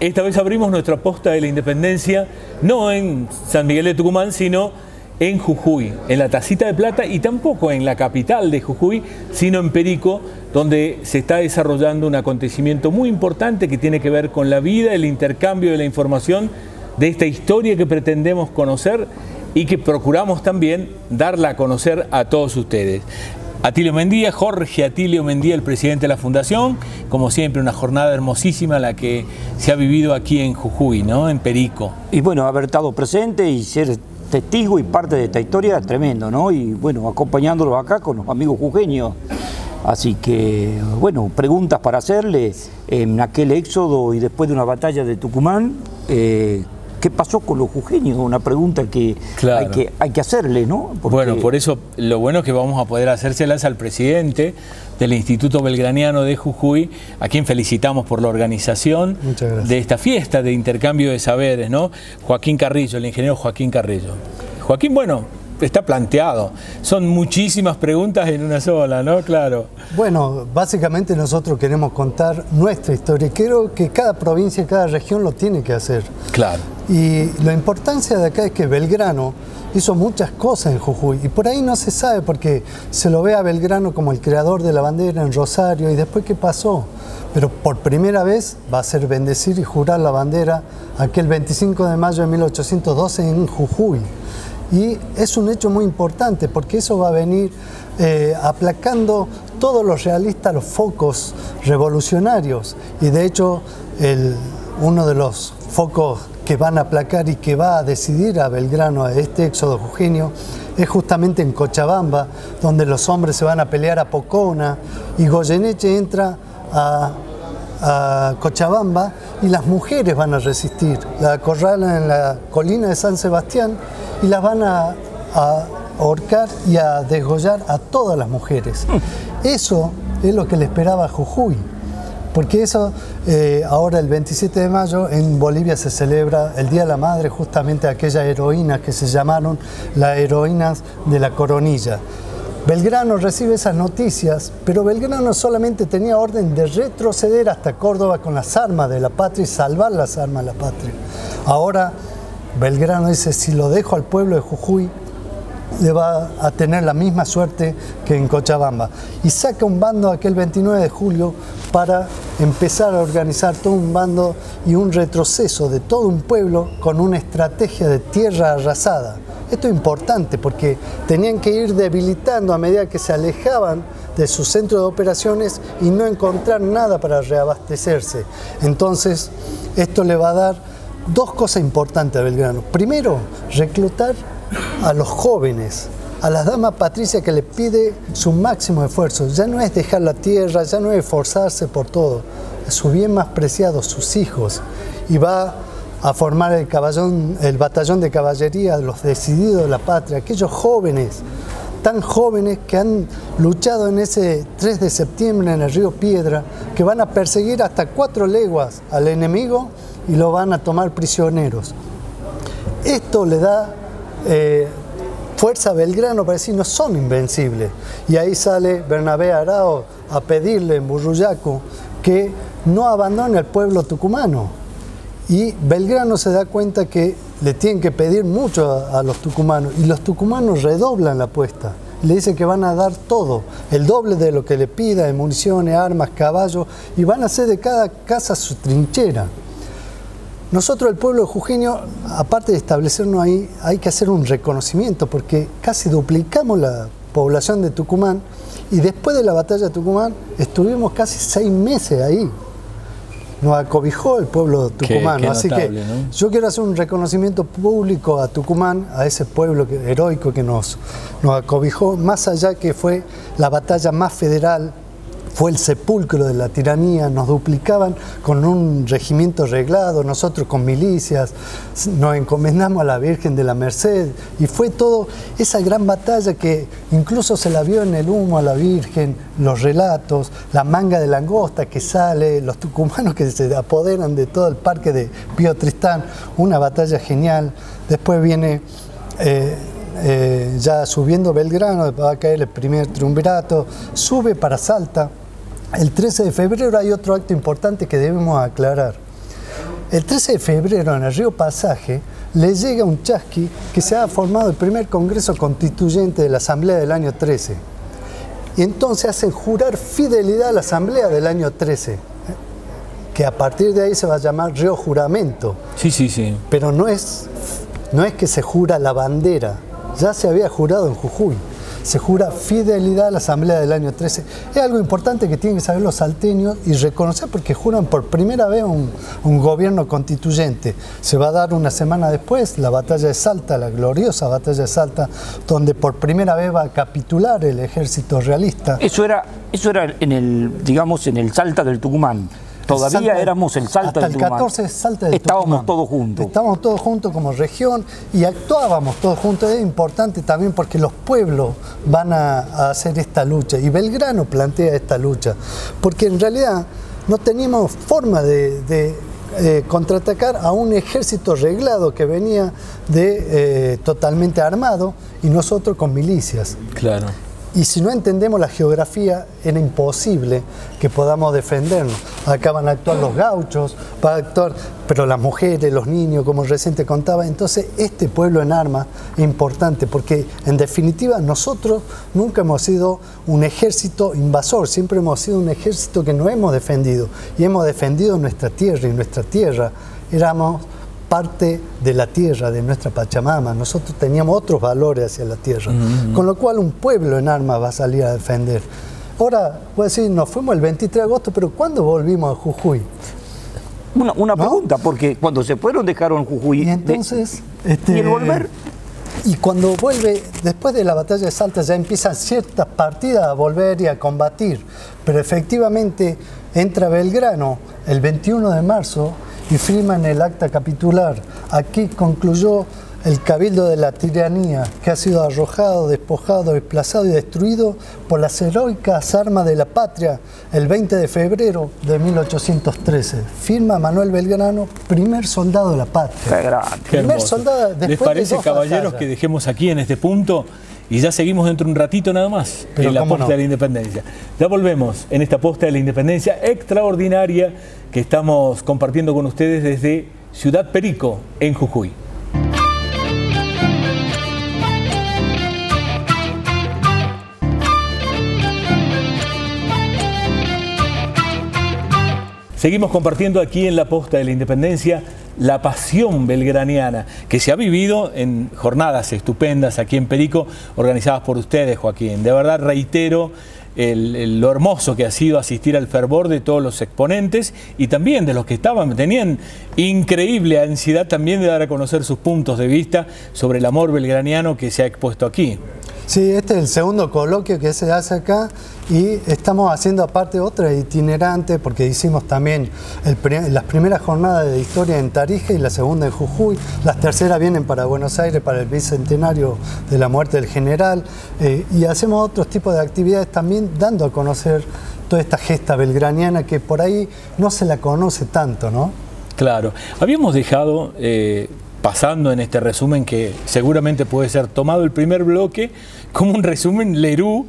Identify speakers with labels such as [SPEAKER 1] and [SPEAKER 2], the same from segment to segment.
[SPEAKER 1] esta vez abrimos nuestra posta de la Independencia, no en San Miguel de Tucumán, sino en Jujuy, en la Tacita de Plata, y tampoco en la capital de Jujuy, sino en Perico, donde se está desarrollando un acontecimiento muy importante que tiene que ver con la vida, el intercambio de la información de esta historia que pretendemos conocer y que procuramos también darla a conocer a todos ustedes. Atilio Mendía, Jorge Atilio Mendía, el presidente de la Fundación. Como siempre, una jornada hermosísima la que se ha vivido aquí en Jujuy, ¿no? En Perico.
[SPEAKER 2] Y bueno, haber estado presente y ser testigo y parte de esta historia, tremendo, ¿no? Y bueno, acompañándolos acá con los amigos jujeños. Así que, bueno, preguntas para hacerle en aquel éxodo y después de una batalla de Tucumán. ¿Qué pasó con los jujeños? Una pregunta que, claro, hay que hacerle, ¿no? Porque...
[SPEAKER 1] Bueno, por eso lo bueno es que vamos a poder hacérselas al presidente del Instituto Belgraniano de Jujuy, a quien felicitamos por la organización de esta fiesta de intercambio de saberes, ¿no? Joaquín Carrillo, el ingeniero Joaquín Carrillo. Joaquín, bueno, está planteado. Son muchísimas preguntas en una sola, ¿no? Claro.
[SPEAKER 3] Bueno, básicamente nosotros queremos contar nuestra historia. Creo que cada provincia, cada región lo tiene que hacer.
[SPEAKER 1] Claro.
[SPEAKER 3] Y la importancia de acá es que Belgrano hizo muchas cosas en Jujuy. Y por ahí no se sabe porque se lo ve a Belgrano como el creador de la bandera en Rosario. ¿Y después qué pasó? Pero por primera vez va a ser bendecir y jurar la bandera aquel 25 de mayo de 1812 en Jujuy. Y es un hecho muy importante porque eso va a venir aplacando todos los realistas, los focos revolucionarios. Y de hecho, uno de los focos que van a aplacar y que va a decidir a Belgrano a este éxodo jujeño es justamente en Cochabamba, donde los hombres se van a pelear a Pocona y Goyeneche entra a Cochabamba y las mujeres van a resistir. La acorralan en la colina de San Sebastián y las van a ahorcar y a desgollar a todas las mujeres. Eso es lo que le esperaba a Jujuy, porque eso ahora el 27 de mayo en Bolivia se celebra el Día de la Madre, justamente aquellas heroínas que se llamaron las heroínas de la Coronilla. Belgrano recibe esas noticias, pero Belgrano solamente tenía orden de retroceder hasta Córdoba con las armas de la patria y salvar las armas de la patria. Ahora Belgrano dice, si lo dejo al pueblo de Jujuy, le va a tener la misma suerte que en Cochabamba. Y saca un bando aquel 29 de julio para empezar a organizar todo un bando y un retroceso de todo un pueblo con una estrategia de tierra arrasada. Esto es importante porque tenían que ir debilitando a medida que se alejaban de su centro de operaciones y no encontrar nada para reabastecerse. Entonces, esto le va a dar dos cosas importantes a Belgrano. Primero, reclutar a los jóvenes, a las damas patricias que le pide su máximo esfuerzo. Ya no es dejar la tierra, ya no es esforzarse por todo. Es su bien más preciado, sus hijos. Y va a formar el batallón de caballería, los decididos de la patria, aquellos jóvenes, tan jóvenes que han luchado en ese 3 de septiembre en el río Piedra, que van a perseguir hasta 4 leguas al enemigo y lo van a tomar prisioneros. Esto le da fuerza a Belgrano para decir no son invencibles. Y ahí sale Bernabé Arao a pedirle en Burruyaco que no abandone al pueblo tucumano. Y Belgrano se da cuenta que le tienen que pedir mucho a los tucumanos y los tucumanos redoblan la apuesta. Le dicen que van a dar todo, el doble de lo que le pida, de municiones, armas, caballos, y van a hacer de cada casa su trinchera. Nosotros, el pueblo jujeño, aparte de establecernos ahí, hay que hacer un reconocimiento porque casi duplicamos la población de Tucumán y después de la batalla de Tucumán estuvimos casi 6 meses ahí. Nos acobijó el pueblo tucumano, así que ¿no? Yo quiero hacer un reconocimiento público a Tucumán, a ese pueblo heroico que nos acobijó, más allá que fue la batalla más federal, fue el sepulcro de la tiranía, nos duplicaban con un regimiento reglado, nosotros con milicias, nos encomendamos a la Virgen de la Merced y fue todo esa gran batalla que incluso se la vio en el humo a la Virgen, los relatos, la manga de langosta que sale, los tucumanos que se apoderan de todo el parque de Pío Tristán, una batalla genial. Después viene ya subiendo Belgrano, va a caer el primer triunvirato, sube para Salta. El 13 de febrero hay otro acto importante que debemos aclarar. El 13 de febrero en el río Pasaje le llega un chasqui que se ha formado el primer Congreso Constituyente de la Asamblea del año 13. Y entonces hacen jurar fidelidad a la Asamblea del año 13, que a partir de ahí se va a llamar río juramento.
[SPEAKER 1] Sí, sí, sí.
[SPEAKER 3] Pero no es que se jura la bandera, ya se había jurado en Jujuy. Se jura fidelidad a la Asamblea del año 13. Es algo importante que tienen que saber los salteños y reconocer, porque juran por primera vez un gobierno constituyente. Se va a dar una semana después la batalla de Salta, la gloriosa batalla de Salta, donde por primera vez va a capitular el ejército realista.
[SPEAKER 2] Eso era en el, digamos, en el Salta del Tucumán. Todavía éramos el Salta del Tucumán.
[SPEAKER 3] Hasta el 14 de Salta del
[SPEAKER 2] Tucumán. Estábamos todos juntos.
[SPEAKER 3] Estábamos todos juntos como región y actuábamos todos juntos. Es importante también porque los pueblos van a hacer esta lucha y Belgrano plantea esta lucha. Porque en realidad no teníamos forma de contraatacar a un ejército reglado que venía totalmente armado y nosotros con milicias.
[SPEAKER 1] Claro.
[SPEAKER 3] Y si no entendemos la geografía, era imposible que podamos defendernos. Acá van a actuar los gauchos, van a actuar, pero las mujeres, los niños, como recién te contaba. Entonces, este pueblo en armas es importante porque, en definitiva, nosotros nunca hemos sido un ejército invasor, siempre hemos sido un ejército que nos hemos defendido. Y hemos defendido nuestra tierra, y nuestra tierra éramos parte de la tierra, de nuestra Pachamama. Nosotros teníamos otros valores hacia la tierra, con lo cual un pueblo en armas va a salir a defender. Ahora, voy a decir, nos fuimos el 23 de agosto, pero ¿cuándo volvimos a Jujuy?
[SPEAKER 2] Una pregunta, porque cuando se fueron dejaron Jujuy.
[SPEAKER 3] Y entonces...
[SPEAKER 2] ¿Y el volver?
[SPEAKER 3] Y cuando vuelve, después de la batalla de Salta, ya empiezan ciertas partidas a volver y a combatir. Pero efectivamente entra Belgrano el 21 de marzo y firman el acta capitular. Aquí concluyó el cabildo de la tiranía, que ha sido arrojado, despojado, desplazado y destruido por las heroicas armas de la patria el 20 de febrero de 1813. Firma Manuel Belgrano, primer soldado de la patria.
[SPEAKER 2] Qué grande.
[SPEAKER 3] Primer soldado después.
[SPEAKER 1] ¿Les parece,
[SPEAKER 3] de
[SPEAKER 1] caballeros,
[SPEAKER 3] batallas,
[SPEAKER 1] que dejemos aquí en este punto y ya seguimos dentro de un ratito nada más en la posta de la Independencia? Ya volvemos en esta posta de la Independencia extraordinaria que estamos compartiendo con ustedes desde Ciudad Perico, en Jujuy. Seguimos compartiendo aquí en la posta de la Independencia la pasión belgraniana que se ha vivido en jornadas estupendas aquí en Perico, organizadas por ustedes, Joaquín. De verdad reitero lo hermoso que ha sido asistir al fervor de todos los exponentes y también de los que tenían increíble ansiedad también de dar a conocer sus puntos de vista sobre el amor belgraniano que se ha expuesto aquí.
[SPEAKER 3] Sí, este es el segundo coloquio que se hace acá y estamos haciendo aparte otra itinerante porque hicimos también las primeras jornadas de historia en Tarija y la segunda en Jujuy. Las terceras vienen para Buenos Aires para el bicentenario de la muerte del general y hacemos otros tipos de actividades también dando a conocer toda esta gesta belgraniana que por ahí no se la conoce tanto, ¿no? Claro.
[SPEAKER 1] Habíamos dejado... pasando en este resumen que seguramente puede ser tomado el primer bloque como un resumen Lerú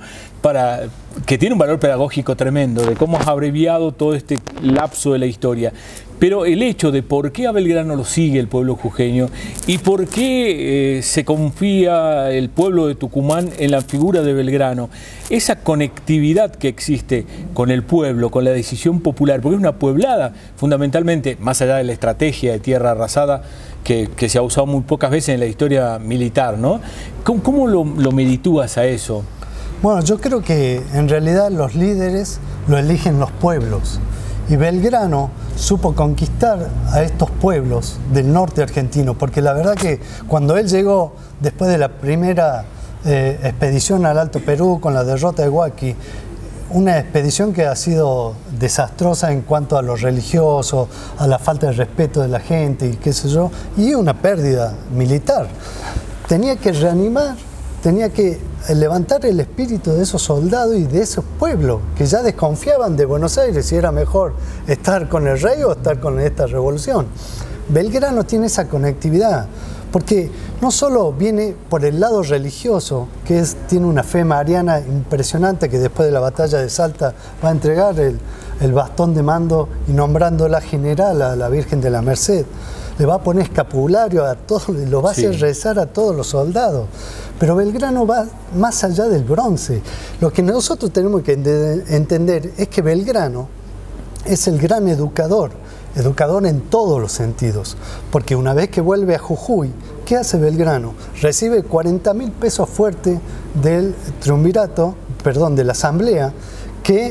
[SPEAKER 1] que tiene un valor pedagógico tremendo de cómo has abreviado todo este lapso de la historia. Pero el hecho de por qué a Belgrano lo sigue el pueblo jujeño y por qué se confía el pueblo de Tucumán en la figura de Belgrano, esa conectividad que existe con el pueblo, con la decisión popular, porque es una pueblada fundamentalmente, más allá de la estrategia de tierra arrasada que se ha usado muy pocas veces en la historia militar, ¿no? ¿Cómo lo meditúas a eso?
[SPEAKER 3] Bueno, yo creo que en realidad los líderes lo eligen los pueblos. Y Belgrano supo conquistar a estos pueblos del norte argentino, porque la verdad que cuando él llegó, después de la primera expedición al Alto Perú con la derrota de Huaki, una expedición que ha sido desastrosa en cuanto a lo religioso, a la falta de respeto de la gente y qué sé yo, y una pérdida militar. Tenía que reanimar, tenía que levantar el espíritu de esos soldados y de esos pueblos que ya desconfiaban de Buenos Aires si era mejor estar con el rey o estar con esta revolución. Belgrano tiene esa conectividad, porque no solo viene por el lado religioso, tiene una fe mariana impresionante que después de la batalla de Salta va a entregar el bastón de mando y nombrándola general a la Virgen de la Merced. Le va a poner escapulario a todos, lo va a hacer rezar a todos los soldados. Pero Belgrano va más allá del bronce. Lo que nosotros tenemos que entender es que Belgrano es el gran educador en todos los sentidos. Porque una vez que vuelve a Jujuy, ¿qué hace Belgrano? Recibe 40.000 pesos fuertes del triunvirato, perdón, de la asamblea, que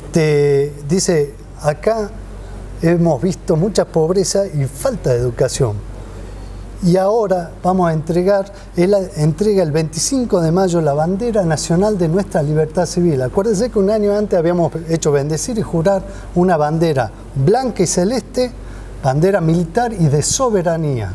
[SPEAKER 3] dice, acá hemos visto mucha pobreza y falta de educación. Y ahora vamos a entregar, él entrega el 25 de mayo la bandera nacional de nuestra libertad civil. Acuérdense que un año antes habíamos hecho bendecir y jurar una bandera blanca y celeste, bandera militar y de soberanía.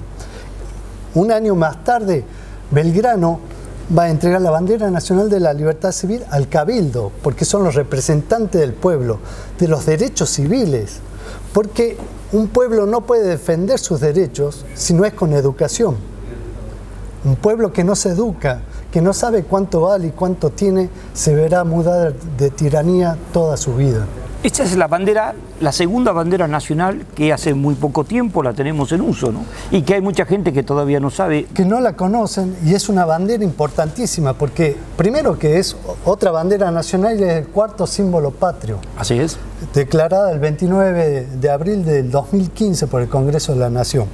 [SPEAKER 3] Un año más tarde, Belgrano va a entregar la bandera nacional de la libertad civil al Cabildo, porque son los representantes del pueblo, de los derechos civiles. Porque un pueblo no puede defender sus derechos si no es con educación. Un pueblo que no se educa, que no sabe cuánto vale y cuánto tiene, se verá mudar de tiranía toda su vida.
[SPEAKER 2] Esta es la bandera, la segunda bandera nacional que hace muy poco tiempo la tenemos en uso, ¿no? Y que hay mucha gente que todavía no sabe.
[SPEAKER 3] Que no la conocen, y es una bandera importantísima porque primero que es otra bandera nacional y es el cuarto símbolo patrio.
[SPEAKER 2] Así es.
[SPEAKER 3] Declarada el 29 de abril del 2015 por el Congreso de la Nación.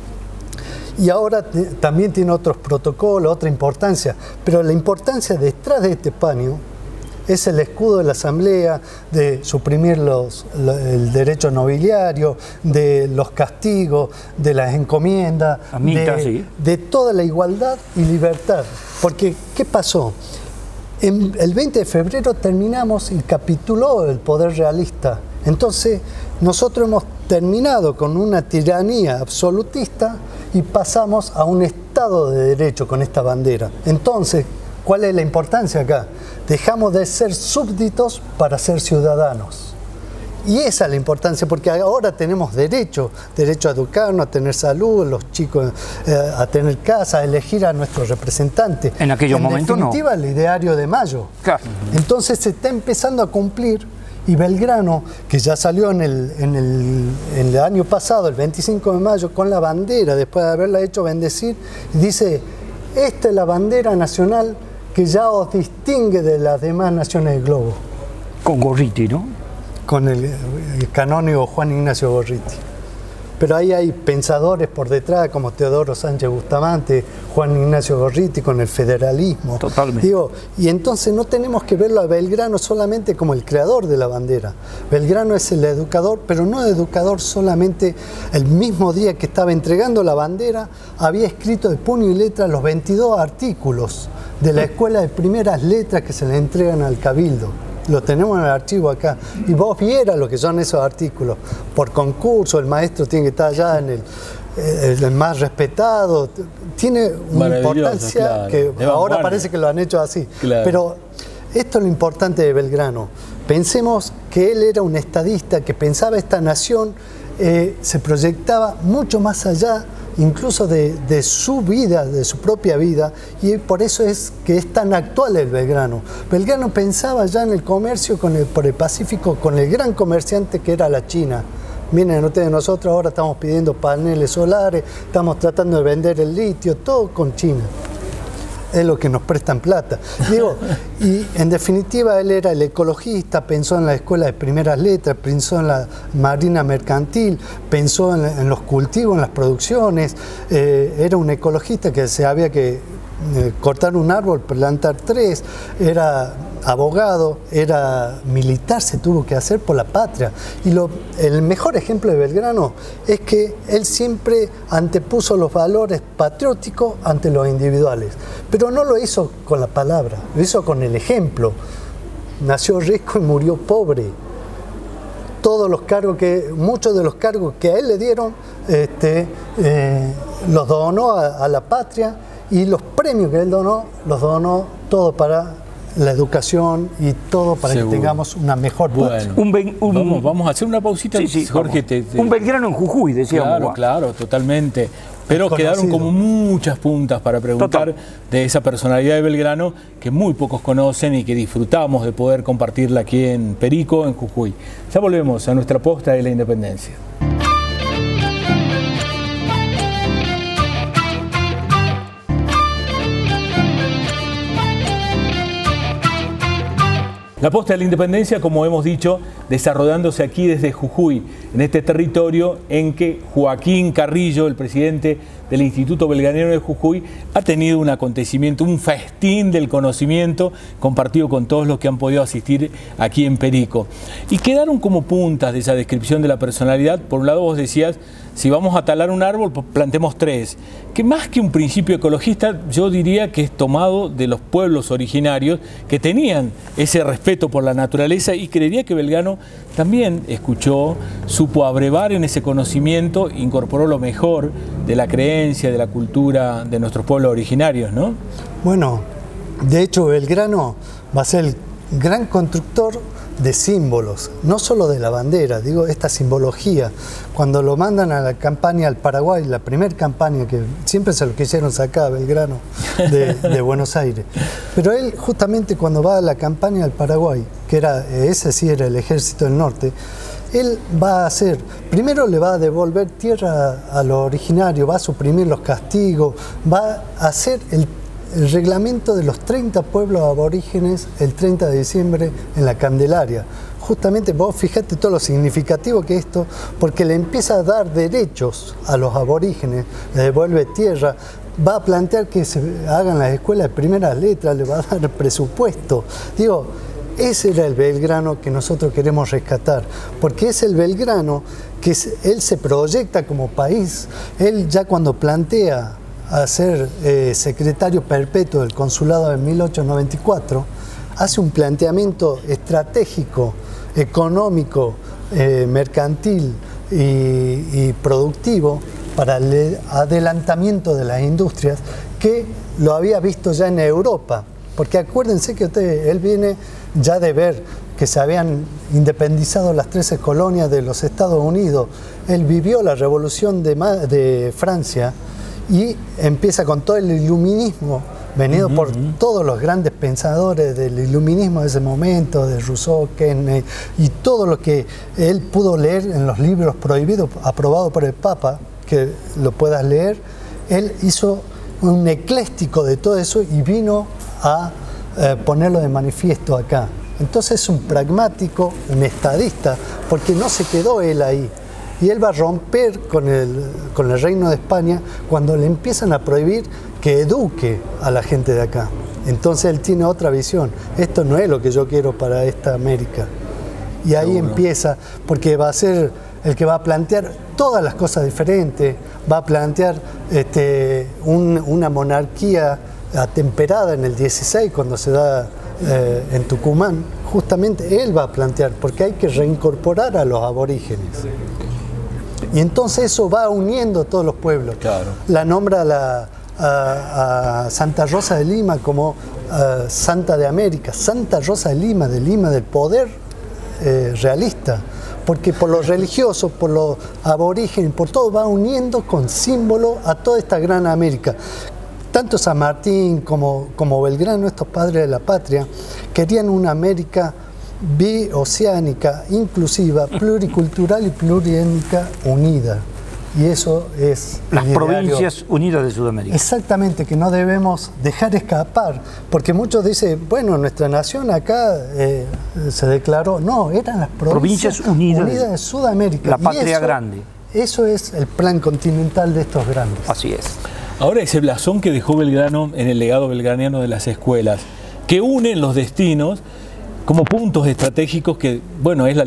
[SPEAKER 3] Y ahora también tiene otros protocolos, otra importancia, pero la importancia detrás de este paño es el escudo de la Asamblea, de suprimir el derecho nobiliario, de los castigos, de las encomiendas, de toda la igualdad y libertad. Porque, ¿qué pasó? El 20 de febrero terminamos y capituló el poder realista. Entonces, nosotros hemos terminado con una tiranía absolutista y pasamos a un Estado de Derecho con esta bandera. Entonces, ¿cuál es la importancia acá? Dejamos de ser súbditos para ser ciudadanos. Y esa es la importancia, porque ahora tenemos derecho a educarnos, a tener salud, los chicos a tener casa, a elegir a nuestros representantes.
[SPEAKER 2] En aquellos momentos no.
[SPEAKER 3] En definitiva, el ideario de Mayo.
[SPEAKER 2] Claro.
[SPEAKER 3] Entonces se está empezando a cumplir, y Belgrano, que ya salió en el año pasado, el 25 de mayo, con la bandera, después de haberla hecho bendecir, dice, esta es la bandera nacional que ya os distingue de las demás naciones del globo.
[SPEAKER 2] Con Gorriti, ¿no?
[SPEAKER 3] Con el canónigo Juan Ignacio Gorriti. Pero ahí hay pensadores por detrás, como Teodoro Sánchez Bustamante, Juan Ignacio Gorriti, con el federalismo.
[SPEAKER 2] Totalmente.
[SPEAKER 3] Digo, y entonces no tenemos que verlo a Belgrano solamente como el creador de la bandera. Belgrano es el educador, pero no educador solamente. El mismo día que estaba entregando la bandera, había escrito de puño y letra los 22 artículos de la Escuela de Primeras Letras que se le entregan al Cabildo. Lo tenemos en el archivo acá. Y vos vieras lo que son esos artículos. Por concurso, el maestro tiene que estar allá en el más respetado. Tiene una importancia, claro, que ahora parece que lo han hecho así.
[SPEAKER 1] Claro.
[SPEAKER 3] Pero esto es lo importante de Belgrano. Pensemos que él era un estadista, que pensaba esta nación, se proyectaba mucho más allá incluso de su vida, de su propia vida, y por eso es que es tan actual el Belgrano. Belgrano pensaba ya en el comercio por el Pacífico, con el gran comerciante que era la China. Miren ustedes, nosotros ahora estamos pidiendo paneles solares, estamos tratando de vender el litio, todo con China. Es lo que nos prestan plata. Digo, y en definitiva él era el ecologista, pensó en la escuela de primeras letras, pensó en la marina mercantil, pensó en los cultivos, en las producciones. Era un ecologista que se había que cortar un árbol, plantar 3, era abogado, era militar, se tuvo que hacer por la patria. Y el mejor ejemplo de Belgrano es que él siempre antepuso los valores patrióticos ante los individuales, pero no lo hizo con la palabra, lo hizo con el ejemplo. Nació rico y murió pobre. Muchos de los cargos que a él le dieron, los donó a la patria, y los premios que él donó, los donó todo para la educación y todo para que tengamos una mejor patria.
[SPEAKER 1] Vamos a hacer una pausita,
[SPEAKER 2] sí,
[SPEAKER 1] Jorge.
[SPEAKER 2] Un Belgrano en Jujuy, decíamos.
[SPEAKER 1] Claro, totalmente. Pero quedaron como muchas puntas para preguntar de esa personalidad de Belgrano que muy pocos conocen y que disfrutamos de poder compartirla aquí en Perico, en Jujuy. Ya volvemos a nuestra posta de la Independencia. La posta de la Independencia, como hemos dicho, desarrollándose aquí desde Jujuy, en este territorio en que Joaquín Carrillo, el presidente del Instituto Belgraniano de Jujuy, ha tenido un acontecimiento, un festín del conocimiento compartido con todos los que han podido asistir aquí en Perico. Y quedaron como puntas de esa descripción de la personalidad. Por un lado vos decías, si vamos a talar un árbol, pues plantemos 3. Que más que un principio ecologista, yo diría que es tomado de los pueblos originarios que tenían ese respeto por la naturaleza, y creería que Belgrano también escuchó, supo abrevar en ese conocimiento, incorporó lo mejor de la creencia, de la cultura de nuestros pueblos originarios, ¿no?
[SPEAKER 3] Bueno, de hecho Belgrano va a ser el gran constructor de símbolos, no solo de la bandera, digo, esta simbología. Cuando lo mandan a la campaña al Paraguay, la primera campaña, que siempre se lo quisieron sacar a Belgrano de Buenos Aires, pero él justamente cuando va a la campaña al Paraguay, que era, ese sí era el Ejército del Norte, él va a hacer, primero le va a devolver tierra a lo originario, va a suprimir los castigos, va a hacer el reglamento de los 30 pueblos aborígenes el 30 de diciembre en la Candelaria. Justamente vos fijate todo lo significativo que es esto, porque le empieza a dar derechos a los aborígenes, le devuelve tierra, va a plantear que se hagan las escuelas de primeras letras, le va a dar presupuesto. Digo, ese era el Belgrano que nosotros queremos rescatar, porque es el Belgrano que él se proyecta como país. Él ya cuando plantea a ser secretario perpetuo del consulado en 1894, hace un planteamiento estratégico, económico, mercantil y productivo para el adelantamiento de las industrias, que lo había visto ya en Europa. Porque acuérdense que él viene ya de ver que se habían independizado las 13 colonias de los Estados Unidos. Él vivió la revolución de Francia, y empieza con todo el iluminismo, venido por todos los grandes pensadores del iluminismo de ese momento, de Rousseau, Kennedy, y todo lo que él pudo leer en los libros prohibidos, aprobados por el Papa, que lo puedas leer. Él hizo un ecléctico de todo eso y vino a ponerlo de manifiesto acá. Entonces es un pragmático, un estadista, porque no se quedó él ahí. Y él va a romper con el Reino de España cuando le empiezan a prohibir que eduque a la gente de acá. Entonces él tiene otra visión. Esto no es lo que yo quiero para esta América. Y ahí empieza, porque va a ser el que va a plantear todas las cosas diferentes, va a plantear una monarquía atemperada en el 16, cuando se da en Tucumán. Justamente él va a plantear, porque hay que reincorporar a los aborígenes. Y entonces eso va uniendo todos los pueblos. Claro. La nombra a Santa Rosa de Lima como Santa de América, Santa Rosa de Lima del poder realista, porque por lo religioso, por lo aborigen, por todo va uniendo con símbolo a toda esta gran América. Tanto San Martín como Belgrano, estos padres de la patria, querían una América bioceánica, inclusiva, pluricultural y pluriétnica unida. Y eso es
[SPEAKER 2] las provincias unidas de Sudamérica.
[SPEAKER 3] Exactamente, que no debemos dejar escapar, porque muchos dicen, bueno, nuestra nación acá se declaró, no, eran las provincias unidas de Sudamérica.
[SPEAKER 2] La patria grande.
[SPEAKER 3] Eso es el plan continental de estos grandes.
[SPEAKER 2] Así es.
[SPEAKER 1] Ahora ese blasón que dejó Belgrano en el legado belgraniano de las escuelas, que unen los destinos como puntos estratégicos que, bueno, es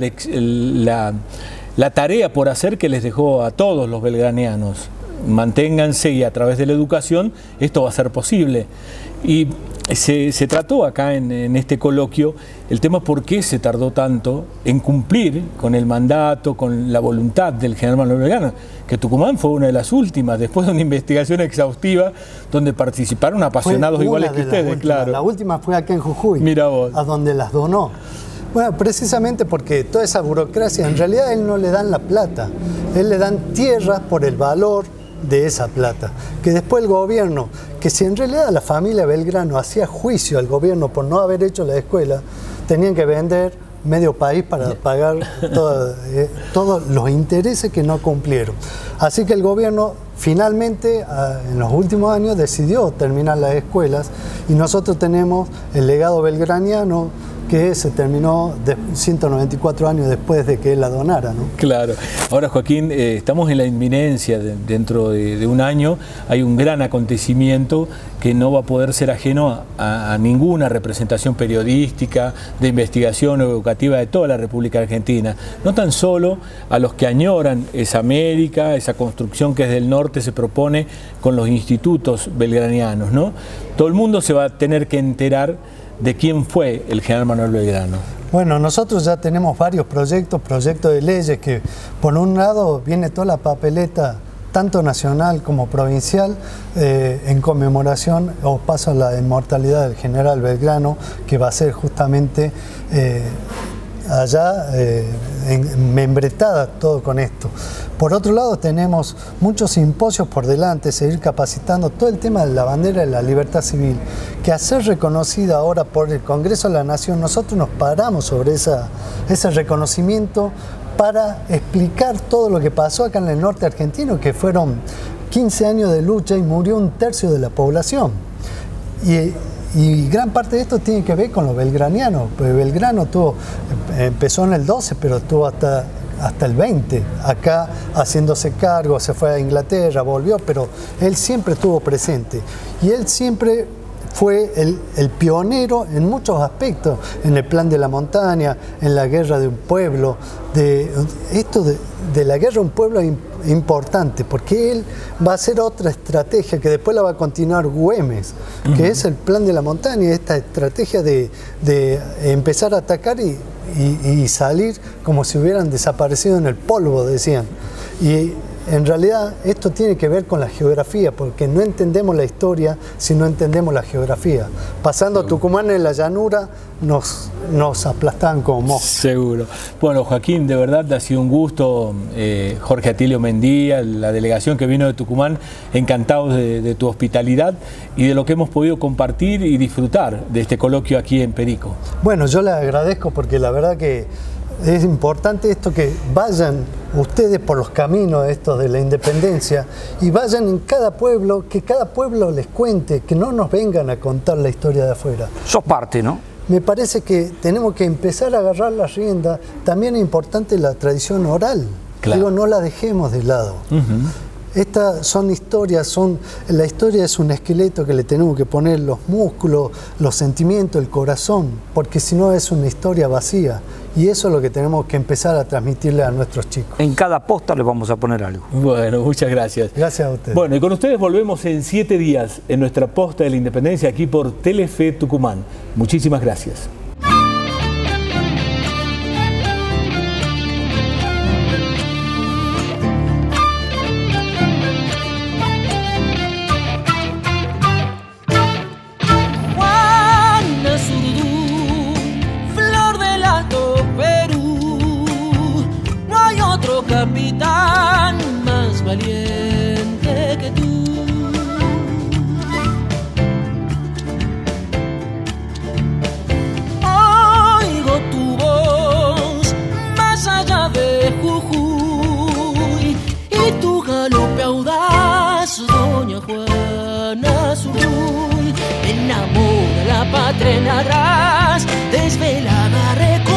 [SPEAKER 1] la tarea por hacer que les dejó a todos los belgranianos. Manténganse y a través de la educación esto va a ser posible. Y se trató acá en este coloquio el tema por qué se tardó tanto en cumplir con el mandato, con la voluntad del general Manuel Belgrano, que Tucumán fue una de las últimas, después de una investigación exhaustiva donde participaron apasionados iguales que ustedes, claro.
[SPEAKER 3] La última fue acá en Jujuy,
[SPEAKER 1] mira vos,
[SPEAKER 3] a donde las donó. Bueno, precisamente porque toda esa burocracia, en realidad a él no le dan la plata, él le dan tierras por el valor de esa plata. Que después el gobierno, que si en realidad la familia Belgrano hacía juicio al gobierno por no haber hecho la escuela, tenían que vender medio país para pagar todos los intereses que no cumplieron. Así que el gobierno finalmente, en los últimos años, decidió terminar las escuelas y nosotros tenemos el legado belgraniano que se terminó 194 años después de que él la donara, ¿no?
[SPEAKER 1] Claro. Ahora, Joaquín, estamos en la inminencia, dentro de un año hay un gran acontecimiento que no va a poder ser ajeno a ninguna representación periodística, de investigación o educativa de toda la República Argentina. No tan solo a los que añoran esa América, esa construcción que desde el norte se propone con los institutos belgranianos, ¿no? Todo el mundo se va a tener que enterar de quién fue el general Manuel Belgrano.
[SPEAKER 3] Bueno, nosotros ya tenemos varios proyectos de leyes que por un lado viene toda la papeleta, tanto nacional como provincial, en conmemoración o paso a la inmortalidad del general Belgrano, que va a ser justamente allá membretada todo con esto. Por otro lado, tenemos muchos simposios por delante, seguir capacitando todo el tema de la bandera de la libertad civil, que a ser reconocida ahora por el Congreso de la Nación, nosotros nos paramos sobre ese reconocimiento para explicar todo lo que pasó acá en el norte argentino, que fueron 15 años de lucha y murió 1/3 de la población. Y gran parte de esto tiene que ver con los belgranianos, porque Belgrano empezó en el 12, pero estuvo hasta el 20, acá haciéndose cargo, se fue a Inglaterra, volvió, pero él siempre estuvo presente. Y él siempre fue el pionero en muchos aspectos, en el plan de la montaña, en la guerra de un pueblo. De la guerra de un pueblo es importante, porque él va a hacer otra estrategia que después la va a continuar Güemes, que es el plan de la montaña, esta estrategia de empezar a atacar y salir como si hubieran desaparecido en el polvo, decían. Y en realidad esto tiene que ver con la geografía, porque no entendemos la historia si no entendemos la geografía. Pasando Tucumán en la llanura nos aplastaban como moscas.
[SPEAKER 1] Seguro. Bueno, Joaquín, de verdad ha sido un gusto. Jorge Atilio Mendía, la delegación que vino de Tucumán, encantados de tu hospitalidad y de lo que hemos podido compartir y disfrutar de este coloquio aquí en Perico.
[SPEAKER 3] Bueno, yo les agradezco porque la verdad que es importante esto, que vayan ustedes por los caminos estos de la independencia y vayan en cada pueblo, que cada pueblo les cuente, que no nos vengan a contar la historia de afuera.
[SPEAKER 2] Sos parte, ¿no?
[SPEAKER 3] Me parece que tenemos que empezar a agarrar la rienda. También es importante la tradición oral. Claro. Digo, no la dejemos de lado. Estas son historias, la historia es un esqueleto que le tenemos que poner los músculos, los sentimientos, el corazón, porque si no es una historia vacía. Y eso es lo que tenemos que empezar a transmitirle a nuestros chicos.
[SPEAKER 2] En cada posta les vamos a poner algo.
[SPEAKER 1] Bueno, muchas gracias.
[SPEAKER 3] Gracias a ustedes.
[SPEAKER 1] Bueno, y con ustedes volvemos en 7 días en nuestra posta de la Independencia aquí por Telefe Tucumán. Muchísimas gracias.
[SPEAKER 4] Capitán más valiente que tú. Oigo tu voz más allá de Jujuy y tu galope audaz, doña Juana Zurduy. Me enamora la patria en atrás, desvelada recuerda.